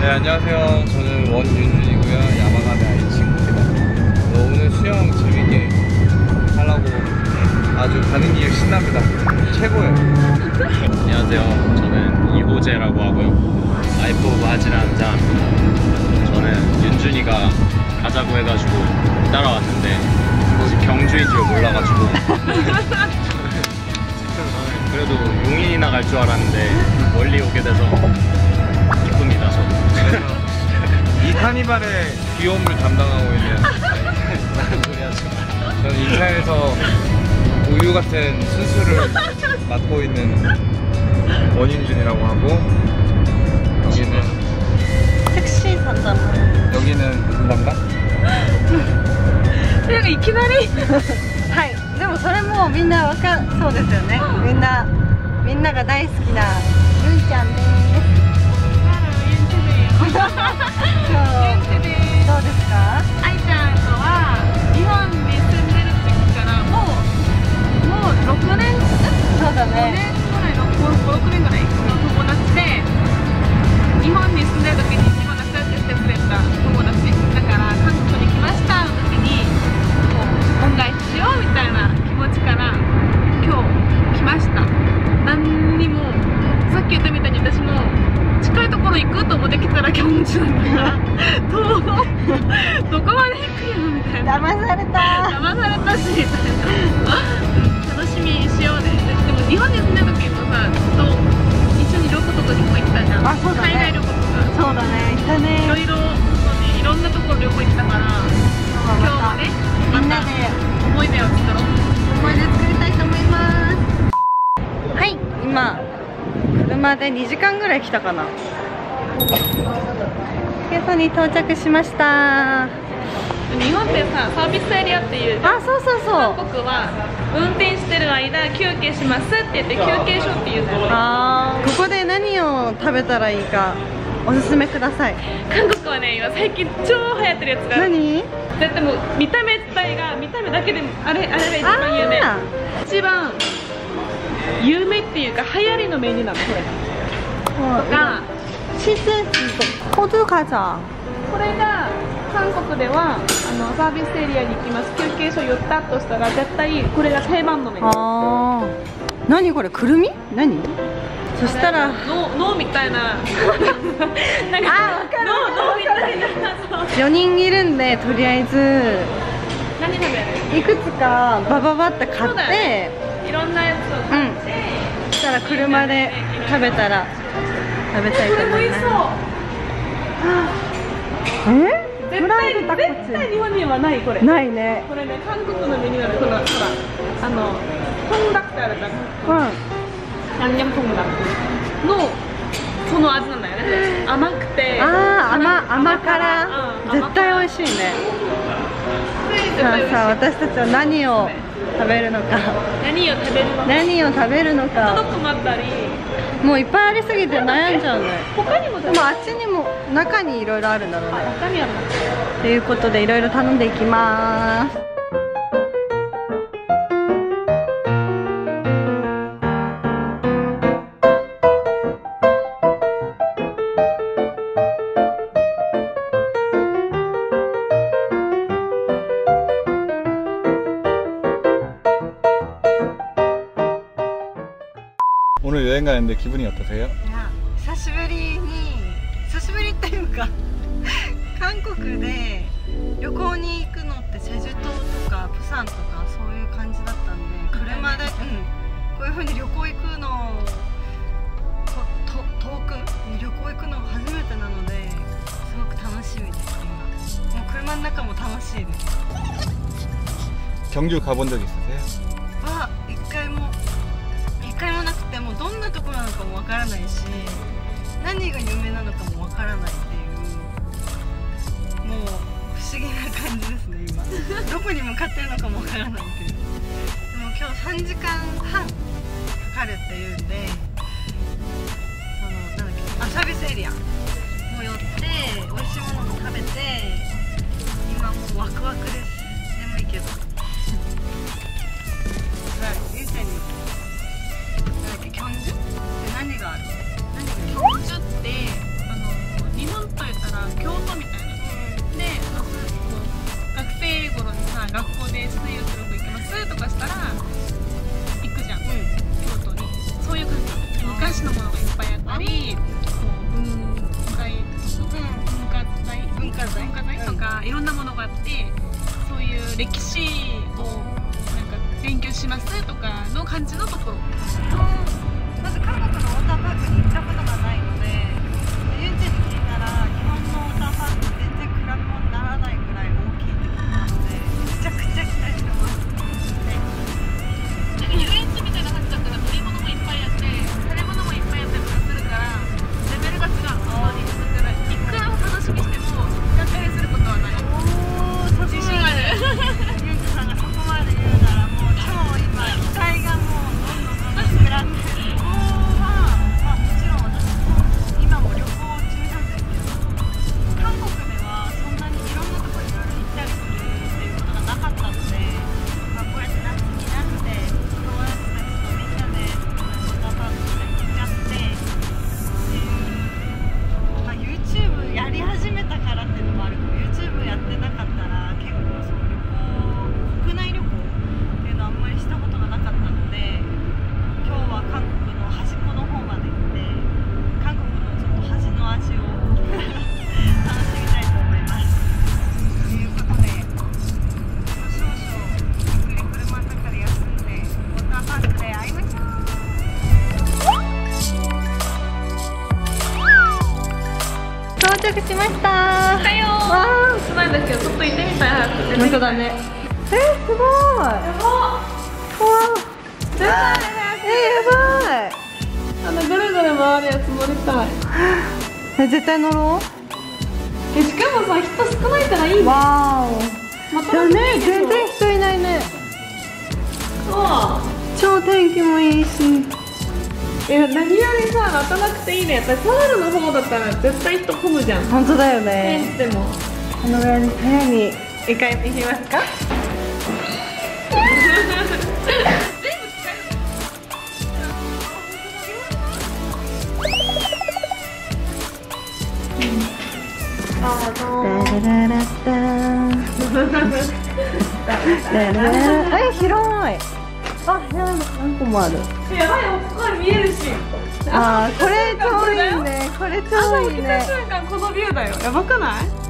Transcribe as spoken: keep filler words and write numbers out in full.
네, 안녕하세요. 저는 원윤준이고요. 야마가미 아이 친구입니다. 어, 오늘 수영 재밌게 하려고 아주 가는 길 신납니다. 최고예요. 안녕하세요. 저는 이호재라고 하고요. 아이프 오브 하지라는 저는 윤준이가 가자고 해가지고 따라왔는데 혹시 경주인 줄 몰라가지고 그래도 용인이나 갈 줄 알았는데 멀리 오게 돼서 기쁩니다. 저도. 이 카니발의 귀여움을 담당하고 있는 다른 소리 하지 마. 저는 인천에서 우유 같은 순수를 맡고 있는 원윤준이라고 하고, 여기는 택시 담당. 여기는 무슨 담당? なんかいきなりはい、でもそれもみんなわかそうですよね。みんなみんなが大好きなゆいちゃんです。どうですか？ 愛ちゃんとは日本に住んでる時からもうもうろくねん、 そうだごねんね。 ぐらいのご、ろくねんぐらいの友達で、日本に住んでる時に日本が連れてってくれた友達だから、韓国に来ましたの時にもう恩返ししようみたいな気持ちから今日来ました。何にもさっき言ったみたいに私も近いところ行くと思ってきたらキョンジュなんだからどうどこまで行くよみたいな、 騙された。 騙されたしみたいな楽しみにしようね。でも日本に住んでる時もさ、ずっと一緒に旅行とかにも行ったじゃん。 あ、そうだね。 海外旅行とかそうだね。行ったね。 いろいろそうね、いろんなところ旅行行ったから、今日もねみんなで思い出を作ろう。 思い出作りたいと思います。はい、今車でにじかんぐらい来たかな。ケソに到着しました。 日本ってさ、サービスエリアっていう、 あ、そうそうそう。 韓国は運転してる間休憩しますって言って休憩所っていうんだよね。 あー、ここで何を食べたらいいかおすすめください。 韓国はね、今最近超流行ってるやつがある。 何？ だってもう見た目自体が見た目だけでもあれあれが一番有名。 あ一番有名っていうか流行りのメニューなのこれが。とかチーズホドカザ。 これが韓国ではあのサービスエリアに行きます、休憩所寄ったとしたら絶対これが定番のメニュー。 あー、何これ、くるみ？何？そしたら脳脳みたいななんかあ、わかる脳脳みたいな。そうよにんいるんで、とりあえず何食べる？ いくつかバババって買そうだよって、 ね、いろんなやつを買って、 そしたら車で食べたら食べたいと思います。え？ 絶フライドタ対コ絶対日本にはないこれ。 ないね。 これね、韓国のメニューなの。このほらあのトンダクってあるじゃん。 うん。 ヤンニョムトンダクのその味なんだよね。甘くて、 ああ、甘甘辛、 うん絶対美味しいね。 絶対美味しい。 さあさあ、私たちは何を食べるのか、 何を食べるのか、 何を食べるのホットドか、 ッグもあったり、 もういっぱいありすぎて悩んじゃうね。 他にもでもあっちにも中にいろいろあるんだろうね。 中身あるの。 ということでいろいろ頼んでいきます。 오늘 여행 가는데 기분이 어떠세요? いや、久しぶりに久しぶりっていうか韓国で旅行に行くのってチェジュ島とかプサンとかそういう感じだったんで、車で、うん、こういう風に旅行行くのと遠くに旅行行くのが初めてなので、すごく楽しみです。今もう車の中も楽しいです。 경주 가본 적 있으세요? は一回も一回もなくて、もうどんなところなのかもわからないし、何が有名なのかもわからないっていう、もう不思議な感じですね今どこに向かってるのかもわからないっていう。でも今日さんじかんはんかかるっていうんで、そのなんだっけ、あ、サービスエリアも寄って美味しいものも食べて、今もうワクワクです。眠いけどゆうちゃんに何がある？何がキョンジュってあの日本ととかいろんなものがあって、そういう歴史をなんか勉強しますとかの感じのところ。 まず韓国のウォーターパークに行ったことがないので、ユンチェに聞いたら日本のウォーターパークと全然比べ物にならないぐらい大きいってことなので、めちゃくちゃ期待してます。 遊園地みたいな感じだったら乗り物もいっぱいあって食べ物もいっぱいあったりとかするからレベルが違う。あにだからいくら楽しみしてもやったりすることはない。 おー、自信ある。ユンチェさんがそこまで言うならもう超今期待がもうどんどんどんどん膨らんでる。ここは、まあ、もちろん私も今も旅行中なんですけど、韓国ではそんなにいろんなところにいろいろ行ったりするっていうことがなかったので、まあ、こうやって夏になって友達たちとみんなでウォーターパークとか行けちゃってっていう、まあ、YouTube やり始めたからっていうのもあるけど、 YouTube やってなかったら結構そう旅行、国内旅行っていうのはあんまりしたことがなかったので、今日は韓国の端っこの方まで行って韓国のちょっと端の味を楽しみたいと思います。ということで少々ゆっくり車の中で休んでウォーターパークで会いましょう。到着しましたー。 だよわー。ないんですけどちょっと行ってみたい。早くー、本当だね。えー、すごい。 やばわー、えー、やばい。 あのぐるぐる回るやつ乗りたい。 え、絶対乗ろえしかもさ人少ないからいいね。 う。わーまお。だね、全然人いないね。超天気もいいし。 いや何よりさ待たなくていいね。やっぱりソウルの方だったら絶対人混むじゃん。 本当だよ現ね。 地でも。 このぐらいに部屋に行か行きますか。ララララッタララララ。え、広い。あ、部屋何個もある。 やばいよ、ここに見えるし。 あー、これ超いいね。これ超いいね。 朝起きた瞬間このビューだよ。やばくない？